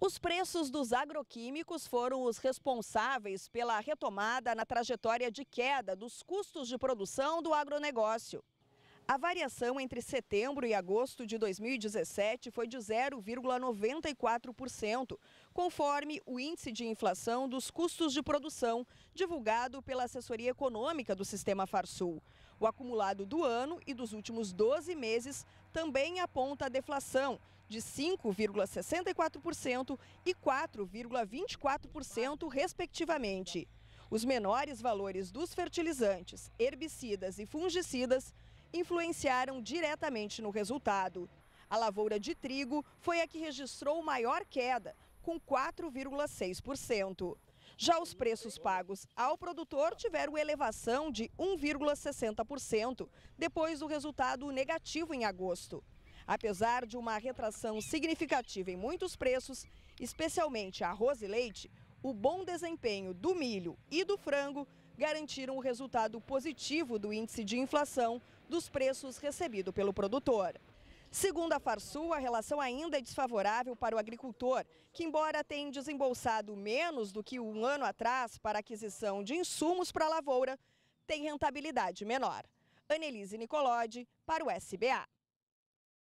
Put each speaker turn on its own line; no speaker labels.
Os preços dos agroquímicos foram os responsáveis pela retomada na trajetória de queda dos custos de produção do agronegócio. A variação entre setembro e agosto de 2017 foi de 0,94%, conforme o índice de inflação dos custos de produção, divulgado pela assessoria econômica do Sistema Farsul. O acumulado do ano e dos últimos 12 meses também aponta a deflação de 5,64% e 4,24%, respectivamente. Os menores valores dos fertilizantes, herbicidas e fungicidas influenciaram diretamente no resultado. A lavoura de trigo foi a que registrou maior queda, com 4,6%. Já os preços pagos ao produtor tiveram elevação de 1,60%, depois do resultado negativo em agosto. Apesar de uma retração significativa em muitos preços, especialmente arroz e leite, o bom desempenho do milho e do frango garantiram o resultado positivo do índice de inflação dos preços recebido pelo produtor. Segundo a Farsul, a relação ainda é desfavorável para o agricultor, que, embora tenha desembolsado menos do que um ano atrás para a aquisição de insumos para a lavoura, tem rentabilidade menor. Anelise Nicolodi, para o SBA.